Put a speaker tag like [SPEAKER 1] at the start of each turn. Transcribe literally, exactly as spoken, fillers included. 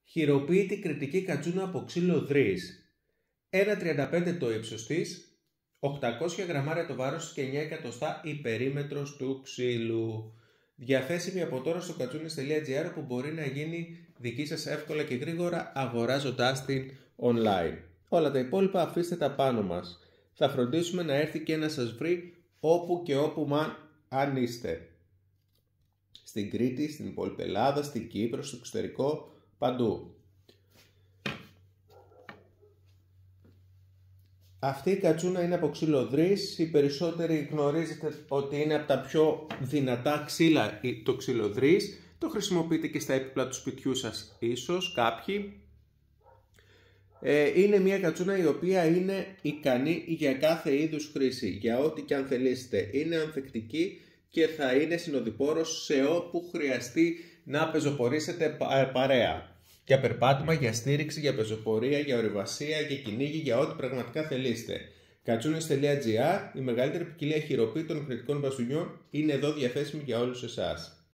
[SPEAKER 1] Χειροποίητη κρητική κατσούνα από ξύλο δρύς. ένα κόμμα τριάντα πέντε το ύψος της, οκτακόσια γραμμάρια το βάρος και εννιά εκατοστά η περίμετρος του ξύλου. Διαθέσιμη από τώρα στο κατσούνες τελεία τζι άρ, όπου μπορεί να γίνει δική σας εύκολα και γρήγορα αγοράζοντάς την online. Όλα τα υπόλοιπα αφήστε τα πάνω μας. Θα φροντίσουμε να έρθει και να σας βρει όπου και όπου μαν αν είστε. Στην Κρήτη, στην υπόλοιπη Ελλάδα, στην Κύπρο, στο εξωτερικό, παντού. Αυτή η κατσούνα είναι από ξύλο δρύς. Οι περισσότεροι γνωρίζετε ότι είναι από τα πιο δυνατά ξύλα το ξύλο δρύς. Το χρησιμοποιείτε και στα έπιπλα του σπιτιού σας ίσως κάποιοι. Ε, είναι μια κατσούνα η οποία είναι ικανή για κάθε είδους χρήση, για ό,τι και αν θελήσετε. Είναι ανθεκτική και θα είναι συνοδοιπόρος σε όπου χρειαστεί να πεζοπορήσετε παρέα. Για περπάτημα, για στήριξη, για πεζοπορία, για ορειβασία, για κυνήγι, για ό,τι πραγματικά θελήσετε. κατσούνες τελεία τζι άρ, η μεγαλύτερη ποικιλία χειροποίητων κρητικών μπαστούνιων, είναι εδώ διαθέσιμη για όλους εσάς.